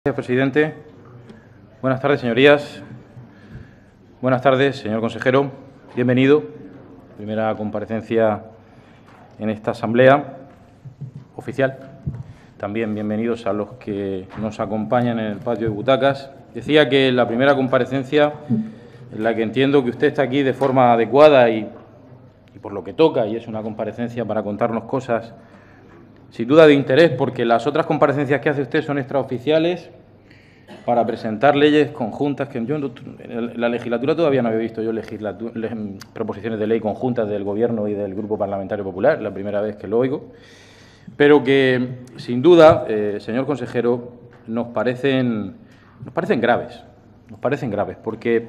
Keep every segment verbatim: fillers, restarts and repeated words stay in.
Gracias, presidente. Buenas tardes, señorías. Buenas tardes, señor consejero. Bienvenido. Primera comparecencia en esta asamblea oficial. También bienvenidos a los que nos acompañan en el patio de butacas. Decía que la primera comparecencia en la que entiendo que usted está aquí de forma adecuada y, y por lo que toca, y es una comparecencia para contarnos cosas sin duda de interés, porque las otras comparecencias que hace usted son extraoficiales para presentar leyes conjuntas, que yo en la legislatura todavía no había visto yo proposiciones de ley conjuntas del Gobierno y del Grupo Parlamentario Popular, la primera vez que lo oigo, pero que, sin duda, eh, señor consejero, nos parecen, nos parecen graves, nos parecen graves, porque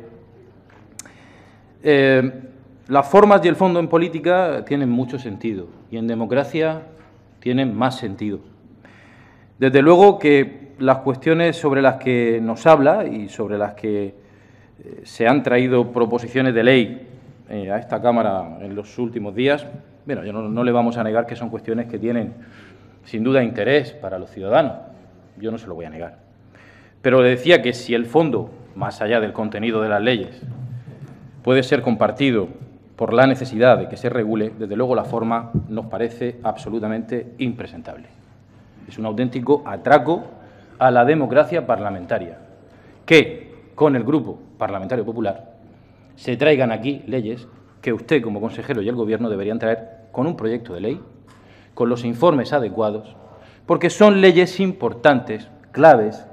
eh, las formas y el fondo en política tienen mucho sentido y en democracia tienen más sentido. Desde luego que las cuestiones sobre las que nos habla y sobre las que eh, se han traído proposiciones de ley eh, a esta Cámara en los últimos días, bueno, yo no, no le vamos a negar que son cuestiones que tienen sin duda interés para los ciudadanos, yo no se lo voy a negar. Pero le decía que si el fondo, más allá del contenido de las leyes, puede ser compartido por la necesidad de que se regule, desde luego la forma nos parece absolutamente impresentable. Es un auténtico atraco a la democracia parlamentaria, que con el Grupo Parlamentario Popular se traigan aquí leyes que usted como consejero y el Gobierno deberían traer con un proyecto de ley, con los informes adecuados, porque son leyes importantes, claves,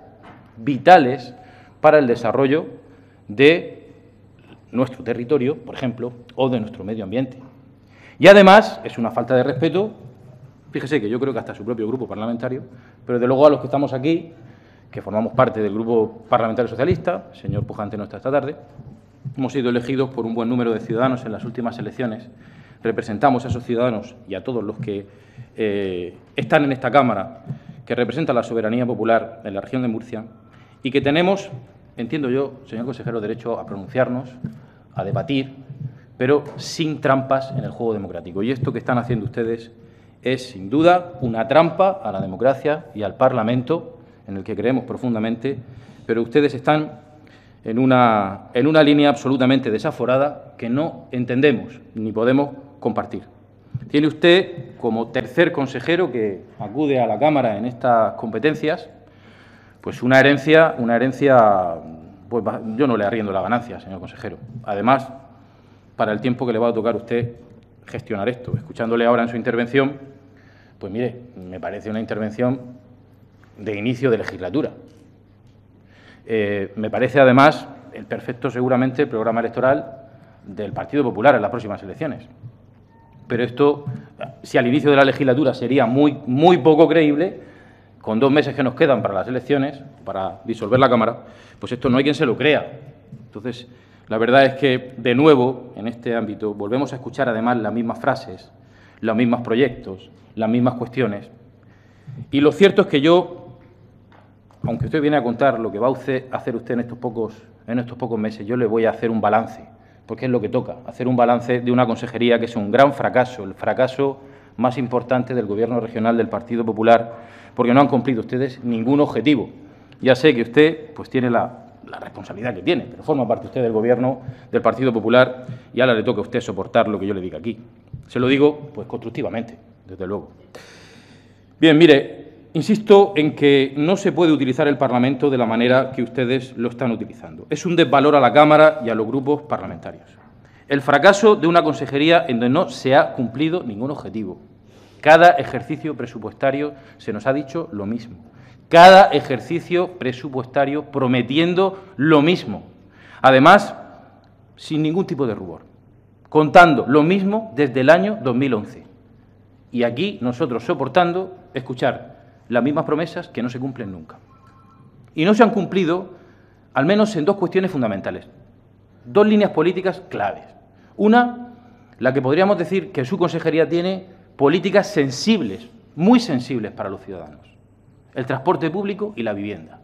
vitales para el desarrollo de nuestro territorio, por ejemplo, o de nuestro medio ambiente. Y además es una falta de respeto, fíjese que yo creo que hasta su propio grupo parlamentario, pero desde luego a los que estamos aquí, que formamos parte del Grupo Parlamentario Socialista, el señor Pujante no está esta tarde, hemos sido elegidos por un buen número de ciudadanos en las últimas elecciones, representamos a esos ciudadanos y a todos los que eh, están en esta Cámara, que representan la soberanía popular en la región de Murcia, y que tenemos, entiendo yo, señor consejero, derecho a pronunciarnos, a debatir, pero sin trampas en el juego democrático. Y esto que están haciendo ustedes es, sin duda, una trampa a la democracia y al Parlamento, en el que creemos profundamente, pero ustedes están en una, en una línea absolutamente desaforada que no entendemos ni podemos compartir. Tiene usted, como tercer consejero que acude a la Cámara en estas competencias, pues una herencia, una herencia, pues yo no le arriendo la ganancia, señor consejero. Además, para el tiempo que le va a tocar a usted gestionar esto, escuchándole ahora en su intervención, pues mire, me parece una intervención de inicio de legislatura. Eh, me parece, además, el perfecto, seguramente, programa electoral del Partido Popular en las próximas elecciones. Pero esto, si al inicio de la legislatura sería muy, muy poco creíble, con dos meses que nos quedan para las elecciones, para disolver la Cámara, pues esto no hay quien se lo crea. Entonces, la verdad es que, de nuevo, en este ámbito, volvemos a escuchar, además, las mismas frases, los mismos proyectos, las mismas cuestiones. Y lo cierto es que yo, aunque usted viene a contar lo que va a usted, hacer usted en estos, pocos, en estos pocos meses, yo le voy a hacer un balance, porque es lo que toca, hacer un balance de una consejería que es un gran fracaso, el fracaso más importante del Gobierno regional del Partido Popular, porque no han cumplido ustedes ningún objetivo. Ya sé que usted pues tiene la, la responsabilidad que tiene, pero forma parte usted del Gobierno del Partido Popular y ahora le toca a usted soportar lo que yo le diga aquí. Se lo digo pues constructivamente, desde luego. Bien, mire, insisto en que no se puede utilizar el Parlamento de la manera que ustedes lo están utilizando. Es un desvalor a la Cámara y a los grupos parlamentarios. El fracaso de una consejería en donde no se ha cumplido ningún objetivo. Cada ejercicio presupuestario se nos ha dicho lo mismo. Cada ejercicio presupuestario prometiendo lo mismo. Además, sin ningún tipo de rubor. Contando lo mismo desde el año dos mil once. Y aquí nosotros soportando escuchar las mismas promesas que no se cumplen nunca. Y no se han cumplido, al menos en dos cuestiones fundamentales. Dos líneas políticas claves. Una, la que podríamos decir que su consejería tiene políticas sensibles, muy sensibles para los ciudadanos. El transporte público y la vivienda.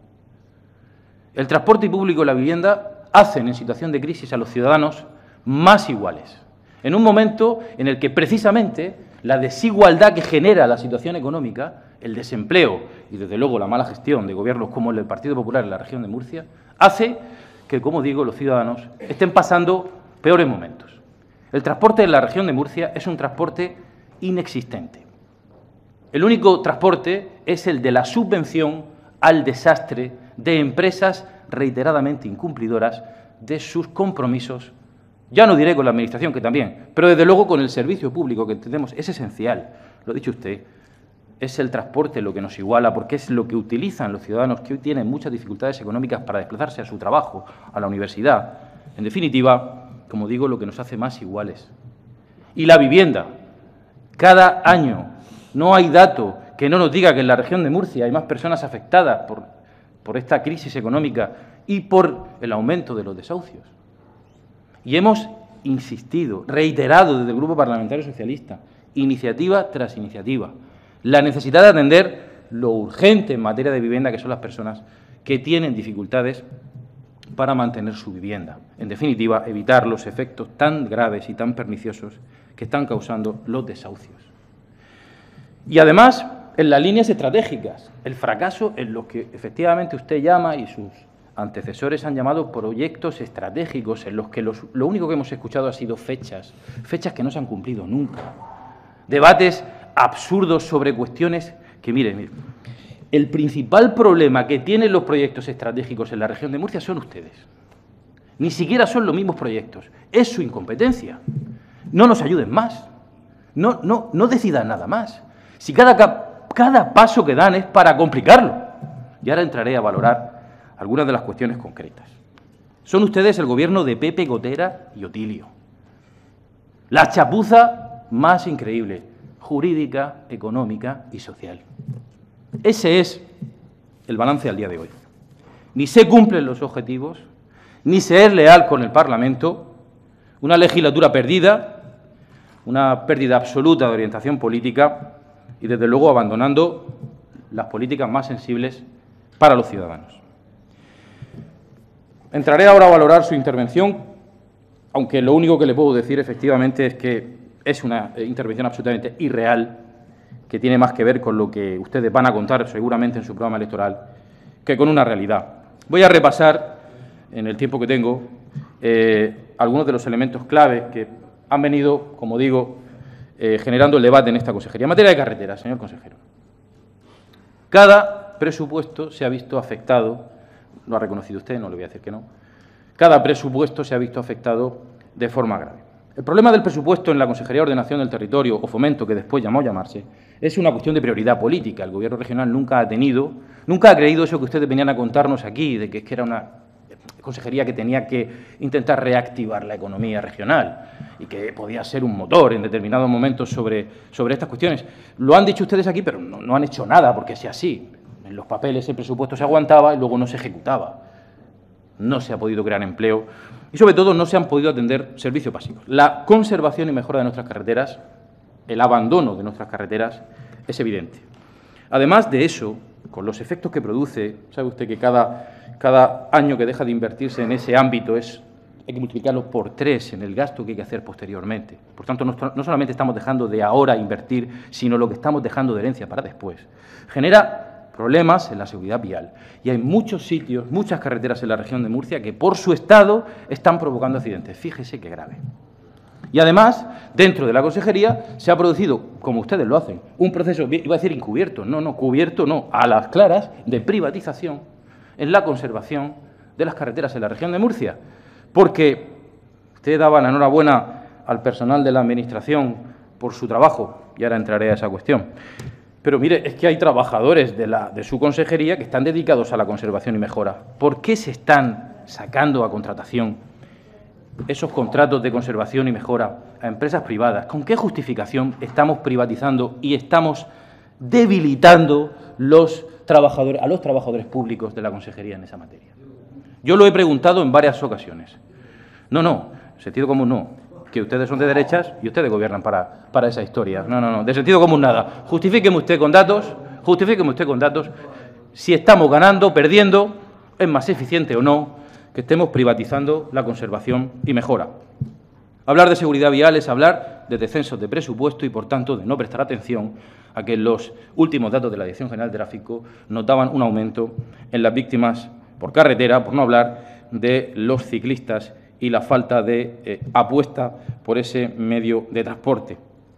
El transporte público y la vivienda hacen en situación de crisis a los ciudadanos más iguales. En un momento en el que precisamente la desigualdad que genera la situación económica el desempleo y, desde luego, la mala gestión de gobiernos como el del Partido Popular en la región de Murcia, hace que, como digo, los ciudadanos estén pasando peores momentos. El transporte en la región de Murcia es un transporte inexistente. El único transporte es el de la subvención al desastre de empresas reiteradamente incumplidoras de sus compromisos, ya no diré con la Administración, que también, pero desde luego con el servicio público, que entendemos es esencial. Lo ha dicho usted, es el transporte lo que nos iguala, porque es lo que utilizan los ciudadanos que hoy tienen muchas dificultades económicas para desplazarse a su trabajo, a la universidad. En definitiva, como digo, lo que nos hace más iguales. Y la vivienda. Cada año no hay dato que no nos diga que en la región de Murcia hay más personas afectadas por, por esta crisis económica y por el aumento de los desahucios. Y hemos insistido, reiterado desde el Grupo Parlamentario Socialista, iniciativa tras iniciativa, la necesidad de atender lo urgente en materia de vivienda, que son las personas que tienen dificultades para mantener su vivienda. En definitiva, evitar los efectos tan graves y tan perniciosos que están causando los desahucios. Y además, en las líneas estratégicas, el fracaso en lo que efectivamente usted llama y sus antecesores han llamado proyectos estratégicos, en los que los, lo único que hemos escuchado ha sido fechas, fechas que no se han cumplido nunca. Debates absurdos sobre cuestiones que, mire, mire, el principal problema que tienen los proyectos estratégicos en la región de Murcia son ustedes. Ni siquiera son los mismos proyectos, es su incompetencia. No nos ayuden más, no, no, no decidan nada más. Si cada, cada paso que dan es para complicarlo. Y ahora entraré a valorar algunas de las cuestiones concretas. Son ustedes el gobierno de Pepe, Gotera y Otilio. La chapuza más increíble, jurídica, económica y social. Ese es el balance al día de hoy. Ni se cumplen los objetivos, ni se es leal con el Parlamento, una legislatura perdida, una pérdida absoluta de orientación política y, desde luego, abandonando las políticas más sensibles para los ciudadanos. Entraré ahora a valorar su intervención, aunque lo único que le puedo decir efectivamente es que es una intervención absolutamente irreal, que tiene más que ver con lo que ustedes van a contar seguramente en su programa electoral que con una realidad. Voy a repasar, en el tiempo que tengo, eh, algunos de los elementos claves que han venido, como digo, eh, generando el debate en esta consejería. En materia de carreteras, señor consejero, cada presupuesto se ha visto afectado. Lo ha reconocido usted, no le voy a decir que no. Cada presupuesto se ha visto afectado de forma grave. El problema del presupuesto en la Consejería de Ordenación del Territorio, o Fomento, que después llamó a llamarse, es una cuestión de prioridad política. El Gobierno regional nunca ha tenido, nunca ha creído eso que ustedes venían a contarnos aquí, de que es que era una consejería que tenía que intentar reactivar la economía regional y que podía ser un motor en determinados momentos sobre, sobre estas cuestiones. Lo han dicho ustedes aquí, pero no, no han hecho nada porque sea así. En los papeles el presupuesto se aguantaba y luego no se ejecutaba. No se ha podido crear empleo y, sobre todo, no se han podido atender servicios básicos. La conservación y mejora de nuestras carreteras, el abandono de nuestras carreteras, es evidente. Además de eso, con los efectos que produce, sabe usted que cada, cada año que deja de invertirse en ese ámbito es, hay que multiplicarlo por tres en el gasto que hay que hacer posteriormente. Por tanto, no, no solamente estamos dejando de ahora invertir, sino lo que estamos dejando de herencia para después. Genera problemas en la seguridad vial. Y hay muchos sitios, muchas carreteras en la región de Murcia que, por su estado, están provocando accidentes. Fíjese qué grave. Y además, dentro de la consejería se ha producido, como ustedes lo hacen, un proceso, iba a decir encubierto, no, no, cubierto, no, a las claras, de privatización en la conservación de las carreteras en la región de Murcia. Porque usted daba la enhorabuena al personal de la Administración por su trabajo, y ahora entraré a esa cuestión. Pero mire, es que hay trabajadores de, la, de su consejería que están dedicados a la conservación y mejora. ¿Por qué se están sacando a contratación esos contratos de conservación y mejora a empresas privadas? ¿Con qué justificación estamos privatizando y estamos debilitando los trabajadores, a los trabajadores públicos de la consejería en esa materia? Yo lo he preguntado en varias ocasiones. No, no, sentido común no. Que ustedes son de derechas y ustedes gobiernan para, para esa historia. No, no, no, de sentido común nada. Justifíqueme usted con datos, justifíqueme usted con datos si estamos ganando, perdiendo, es más eficiente o no que estemos privatizando la conservación y mejora. Hablar de seguridad vial es hablar de descensos de presupuesto y, por tanto, de no prestar atención a que los últimos datos de la Dirección General de Tráfico notaban un aumento en las víctimas por carretera, por no hablar de los ciclistas y la falta de eh, apuesta por ese medio de transporte.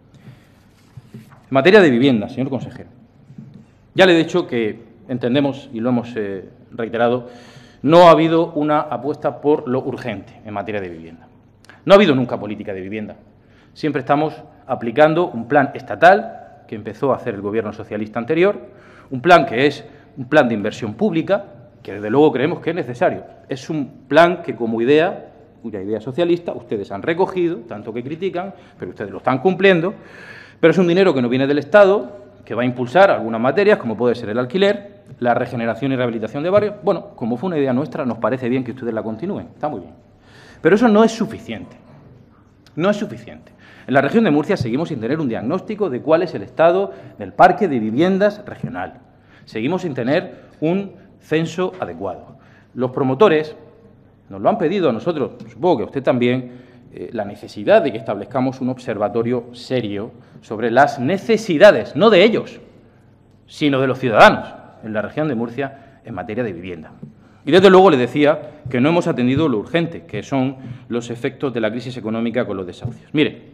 En materia de vivienda, señor consejero, ya le he dicho que entendemos, y lo hemos eh, reiterado, no ha habido una apuesta por lo urgente en materia de vivienda. No ha habido nunca política de vivienda. Siempre estamos aplicando un plan estatal que empezó a hacer el Gobierno socialista anterior, un plan que es un plan de inversión pública, que desde luego creemos que es necesario. Es un plan que como idea, cuya idea socialista, ustedes han recogido, tanto que critican, pero ustedes lo están cumpliendo, pero es un dinero que no viene del Estado, que va a impulsar algunas materias, como puede ser el alquiler, la regeneración y rehabilitación de barrios. Bueno, como fue una idea nuestra, nos parece bien que ustedes la continúen, está muy bien. Pero eso no es suficiente, no es suficiente. En la región de Murcia seguimos sin tener un diagnóstico de cuál es el estado del parque de viviendas regional. Seguimos sin tener un censo adecuado. Los promotores nos lo han pedido a nosotros, supongo que a usted también, eh, la necesidad de que establezcamos un observatorio serio sobre las necesidades, no de ellos, sino de los ciudadanos en la región de Murcia en materia de vivienda. Y desde luego le decía que no hemos atendido lo urgente, que son los efectos de la crisis económica con los desahucios. Mire,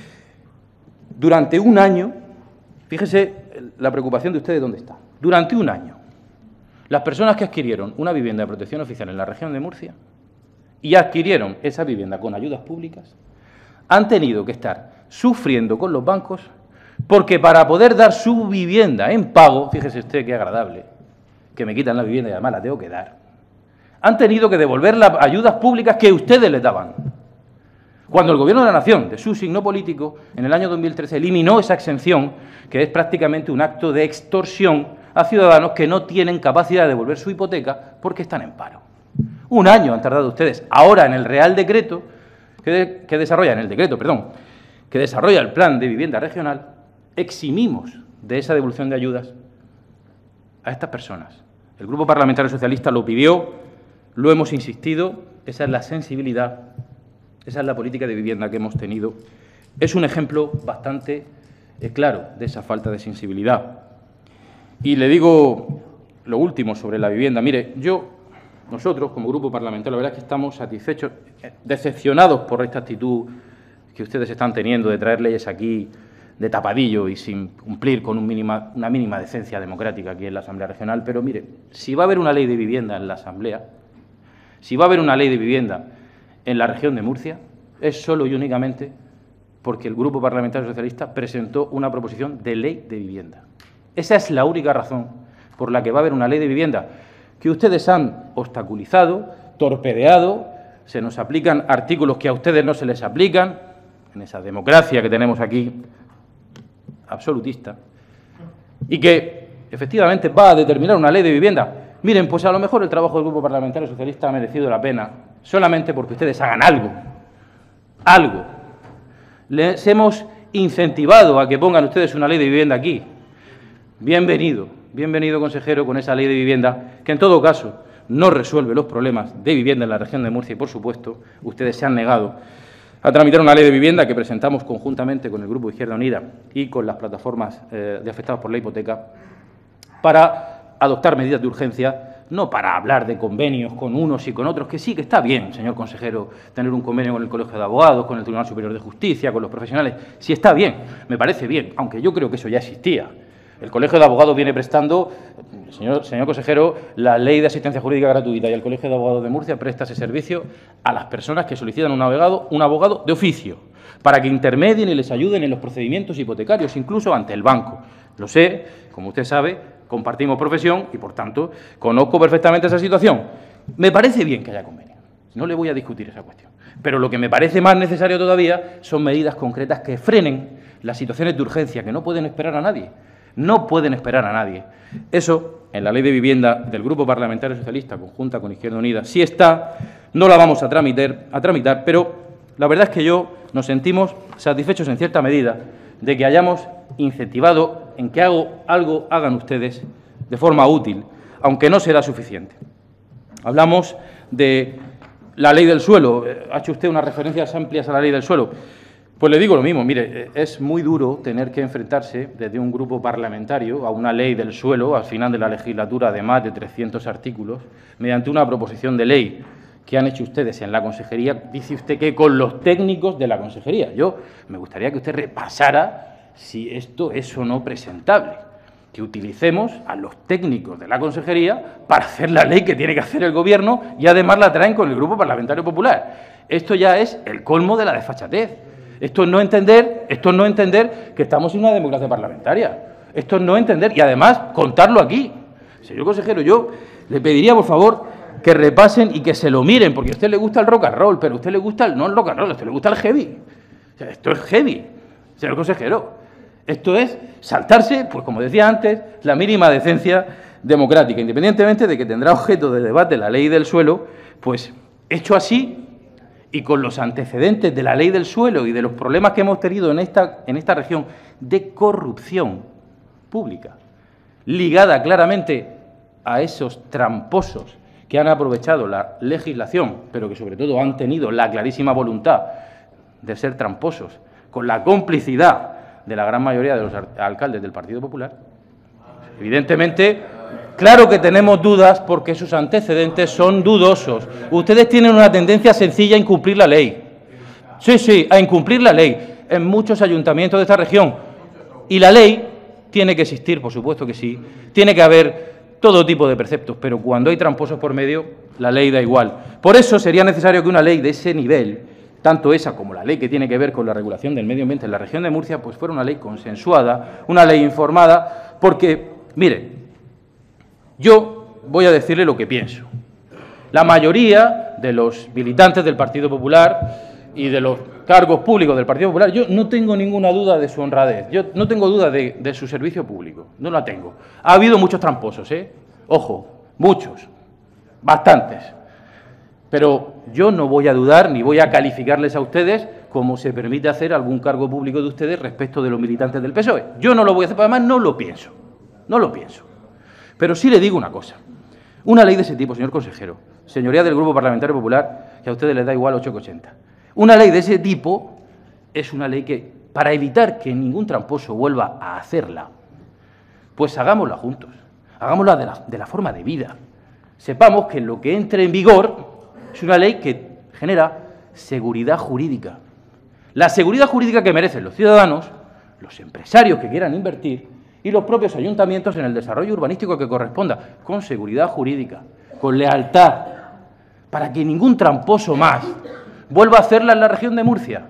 durante un año, fíjese la preocupación de ustedes dónde está, durante un año, las personas que adquirieron una vivienda de protección oficial en la región de Murcia y adquirieron esa vivienda con ayudas públicas, han tenido que estar sufriendo con los bancos porque para poder dar su vivienda en pago, fíjese usted qué agradable, que me quitan la vivienda y además la tengo que dar, han tenido que devolver las ayudas públicas que ustedes les daban. Cuando el Gobierno de la Nación, de su signo político, en el año dos mil trece eliminó esa exención, que es prácticamente un acto de extorsión a ciudadanos que no tienen capacidad de devolver su hipoteca porque están en paro. Un año han tardado ustedes. Ahora, en el Real Decreto, que, de, que desarrolla, en el decreto, perdón, que desarrolla el Plan de Vivienda Regional, eximimos de esa devolución de ayudas a estas personas. El Grupo Parlamentario Socialista lo pidió, lo hemos insistido, esa es la sensibilidad, esa es la política de vivienda que hemos tenido. Es un ejemplo bastante eh, claro de esa falta de sensibilidad. Y le digo lo último sobre la vivienda. Mire, yo, nosotros como Grupo Parlamentario, la verdad es que estamos satisfechos, decepcionados por esta actitud que ustedes están teniendo de traer leyes aquí de tapadillo y sin cumplir con un mínima, una mínima decencia democrática aquí en la Asamblea Regional. Pero mire, si va a haber una ley de vivienda en la Asamblea, si va a haber una ley de vivienda en la región de Murcia, es solo y únicamente porque el Grupo Parlamentario Socialista presentó una proposición de ley de vivienda. Esa es la única razón por la que va a haber una ley de vivienda que ustedes han obstaculizado, torpedeado, se nos aplican artículos que a ustedes no se les aplican, en esa democracia que tenemos aquí, absolutista, y que efectivamente va a determinar una ley de vivienda. Miren, pues a lo mejor el trabajo del Grupo Parlamentario Socialista ha merecido la pena solamente porque ustedes hagan algo, algo. Les hemos incentivado a que pongan ustedes una ley de vivienda aquí. Bienvenido, bienvenido, consejero, con esa ley de vivienda, que en todo caso no resuelve los problemas de vivienda en la región de Murcia y, por supuesto, ustedes se han negado a tramitar una ley de vivienda que presentamos conjuntamente con el Grupo Izquierda Unida y con las plataformas eh, de afectados por la hipoteca para adoptar medidas de urgencia, no para hablar de convenios con unos y con otros, que sí, que está bien, señor consejero, tener un convenio con el Colegio de Abogados, con el Tribunal Superior de Justicia, con los profesionales, sí está bien, me parece bien, aunque yo creo que eso ya existía. El Colegio de Abogados viene prestando, señor, señor consejero, la Ley de Asistencia Jurídica Gratuita y el Colegio de Abogados de Murcia presta ese servicio a las personas que solicitan un abogado, un abogado de oficio, para que intermedien y les ayuden en los procedimientos hipotecarios, incluso ante el banco. Lo sé, como usted sabe, compartimos profesión y, por tanto, conozco perfectamente esa situación. Me parece bien que haya convenio, no le voy a discutir esa cuestión. Pero lo que me parece más necesario todavía son medidas concretas que frenen las situaciones de urgencia, que no pueden esperar a nadie. No pueden esperar a nadie. Eso, en la Ley de Vivienda del Grupo Parlamentario Socialista, conjunta con Izquierda Unida, sí está, no la vamos a tramitar, a tramitar, pero la verdad es que yo nos sentimos satisfechos en cierta medida de que hayamos incentivado en que hago, algo hagan ustedes de forma útil, aunque no será suficiente. Hablamos de la ley del suelo, ha hecho usted unas referencias amplias a la ley del suelo. Pues le digo lo mismo, mire, es muy duro tener que enfrentarse desde un grupo parlamentario a una ley del suelo al final de la legislatura de más de trescientos artículos, mediante una proposición de ley que han hecho ustedes en la consejería. Dice usted que con los técnicos de la consejería. Yo me gustaría que usted repasara si esto es o no presentable, que utilicemos a los técnicos de la consejería para hacer la ley que tiene que hacer el Gobierno y además la traen con el Grupo Parlamentario Popular. Esto ya es el colmo de la desfachatez. Esto es no entender, esto es no entender que estamos en una democracia parlamentaria. Esto es no entender y además contarlo aquí. Señor consejero, yo le pediría, por favor, que repasen y que se lo miren, porque a usted le gusta el rock and roll, pero a usted le gusta el, no el rock and roll, a usted le gusta el heavy. O sea, esto es heavy, señor consejero. Esto es saltarse, pues como decía antes, la mínima decencia democrática, independientemente de que tendrá objeto de debate la ley del suelo, pues hecho así y con los antecedentes de la ley del suelo y de los problemas que hemos tenido en esta, en esta región de corrupción pública, ligada claramente a esos tramposos que han aprovechado la legislación, pero que sobre todo han tenido la clarísima voluntad de ser tramposos, con la complicidad de la gran mayoría de los alcaldes del Partido Popular. Evidentemente, claro que tenemos dudas porque sus antecedentes son dudosos. Ustedes tienen una tendencia sencilla a incumplir la ley. Sí, sí, a incumplir la ley en muchos ayuntamientos de esta región. Y la ley tiene que existir, por supuesto que sí. Tiene que haber todo tipo de preceptos, pero cuando hay tramposos por medio, la ley da igual. Por eso sería necesario que una ley de ese nivel, tanto esa como la ley que tiene que ver con la regulación del medio ambiente en la región de Murcia, pues fuera una ley consensuada, una ley informada, porque, mire, yo voy a decirle lo que pienso. La mayoría de los militantes del Partido Popular y de los cargos públicos del Partido Popular, yo no tengo ninguna duda de su honradez, yo no tengo duda de, de su servicio público, no la tengo. Ha habido muchos tramposos, ¿eh? Ojo, muchos, bastantes. Pero yo no voy a dudar ni voy a calificarles a ustedes como se permite hacer algún cargo público de ustedes respecto de los militantes del P S O E. Yo no lo voy a hacer, además no lo pienso, no lo pienso. Pero sí le digo una cosa, una ley de ese tipo, señor consejero, señoría del Grupo Parlamentario Popular, que a ustedes les da igual ocho que ochenta, una ley de ese tipo es una ley que, para evitar que ningún tramposo vuelva a hacerla, pues hagámosla juntos, hagámosla de la, de la forma de vida. Sepamos que lo que entre en vigor es una ley que genera seguridad jurídica. La seguridad jurídica que merecen los ciudadanos, los empresarios que quieran invertir y los propios ayuntamientos en el desarrollo urbanístico que corresponda, con seguridad jurídica, con lealtad, para que ningún tramposo más vuelva a hacerla en la región de Murcia.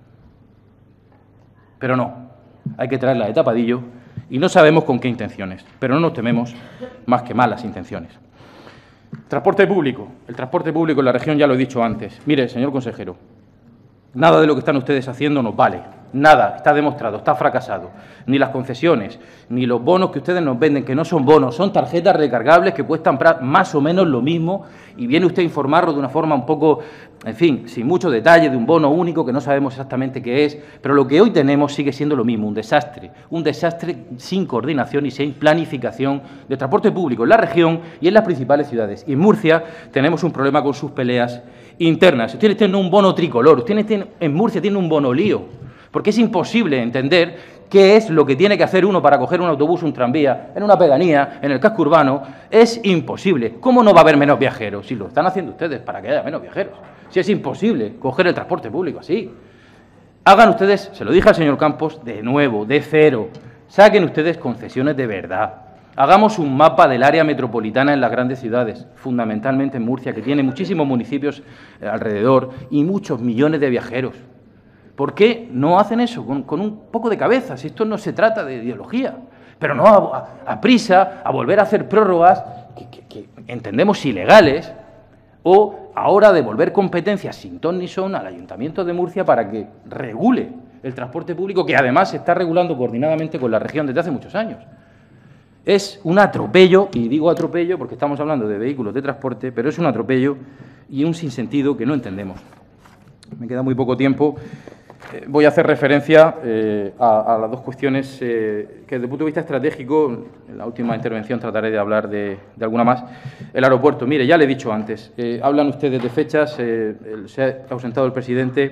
Pero no, hay que traerla de tapadillo y no sabemos con qué intenciones, pero no nos tememos más que malas intenciones. Transporte público. El transporte público en la región ya lo he dicho antes. Mire, señor consejero, nada de lo que están ustedes haciendo nos vale. Nada, está demostrado, está fracasado. Ni las concesiones, ni los bonos que ustedes nos venden, que no son bonos, son tarjetas recargables que cuestan más o menos lo mismo y viene usted a informarlo de una forma un poco, en fin, sin mucho detalle, de un bono único que no sabemos exactamente qué es, pero lo que hoy tenemos sigue siendo lo mismo, un desastre, un desastre sin coordinación y sin planificación de transporte público en la región y en las principales ciudades. Y en Murcia tenemos un problema con sus peleas internas. Ustedes tienen un bono tricolor, ustedes tienen, en Murcia tienen un bono lío, porque es imposible entender qué es lo que tiene que hacer uno para coger un autobús, un tranvía, en una pedanía, en el casco urbano. Es imposible. ¿Cómo no va a haber menos viajeros? Si lo están haciendo ustedes para que haya menos viajeros. Si es imposible coger el transporte público así. Hagan ustedes, se lo dije al señor Campos, de nuevo, de cero. Saquen ustedes concesiones de verdad. Hagamos un mapa del área metropolitana en las grandes ciudades, fundamentalmente en Murcia, que tiene muchísimos municipios alrededor y muchos millones de viajeros. ¿Por qué no hacen eso con, con un poco de cabeza? Si esto no se trata de ideología, pero no a, a, a prisa, a volver a hacer prórrogas que, que, que entendemos ilegales, o ahora devolver competencias sin ton ni son al Ayuntamiento de Murcia para que regule el transporte público, que además se está regulando coordinadamente con la región desde hace muchos años. Es un atropello, y digo atropello porque estamos hablando de vehículos de transporte, pero es un atropello y un sinsentido que no entendemos. Me queda muy poco tiempo. Eh, voy a hacer referencia eh, a, a las dos cuestiones eh, que desde el punto de vista estratégico, en la última intervención trataré de hablar de, de alguna más. El aeropuerto, mire, ya le he dicho antes, eh, hablan ustedes de fechas, eh, el, se ha ausentado el presidente,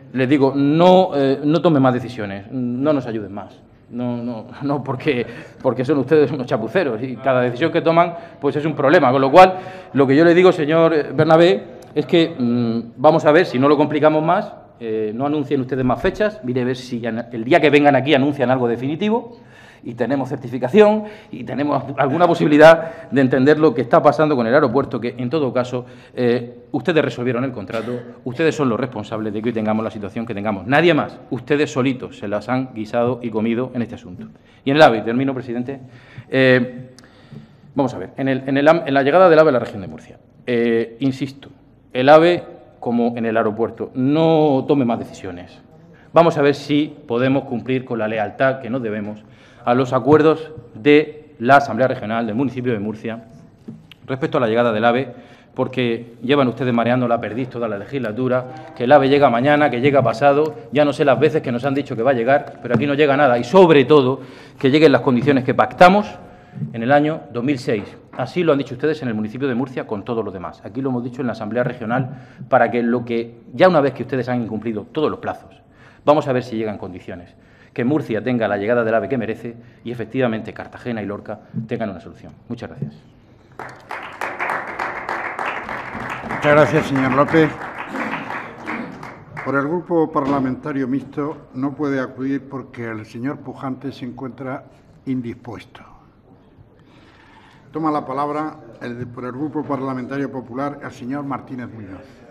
les digo, no, eh, no tomen más decisiones, no nos ayuden más. No, no, no porque, porque son ustedes unos chapuceros y cada decisión que toman pues es un problema. Con lo cual, lo que yo le digo, señor Bernabé, es que mmm, vamos a ver si no lo complicamos más, eh, no anuncien ustedes más fechas, mire a ver si el día que vengan aquí anuncian algo definitivo y tenemos certificación y tenemos alguna posibilidad de entender lo que está pasando con el aeropuerto, que en todo caso eh, ustedes resolvieron el contrato, ustedes son los responsables de que hoy tengamos la situación que tengamos. Nadie más, ustedes solitos se las han guisado y comido en este asunto. Y en el AVE, termino, presidente, eh, vamos a ver, en, el, en, el, en la llegada del AVE a la región de Murcia, eh, insisto, el AVE, como en el aeropuerto, no tome más decisiones. Vamos a ver si podemos cumplir con la lealtad que nos debemos a los acuerdos de la Asamblea Regional del municipio de Murcia respecto a la llegada del AVE, porque llevan ustedes mareando la perdiz toda la legislatura, que el AVE llega mañana, que llega pasado, ya no sé las veces que nos han dicho que va a llegar, pero aquí no llega nada, y sobre todo que lleguen las condiciones que pactamos en el año dos mil seis. Así lo han dicho ustedes en el municipio de Murcia con todos los demás. Aquí lo hemos dicho en la Asamblea Regional para que lo que, ya una vez que ustedes han incumplido todos los plazos, vamos a ver si llegan condiciones. Que Murcia tenga la llegada del AVE que merece y, efectivamente, Cartagena y Lorca tengan una solución. Muchas gracias. Muchas gracias, señor López. Por el Grupo Parlamentario Mixto no puede acudir porque el señor Pujante se encuentra indispuesto. Toma la palabra el, por el Grupo Parlamentario Popular el señor Martínez Muñoz.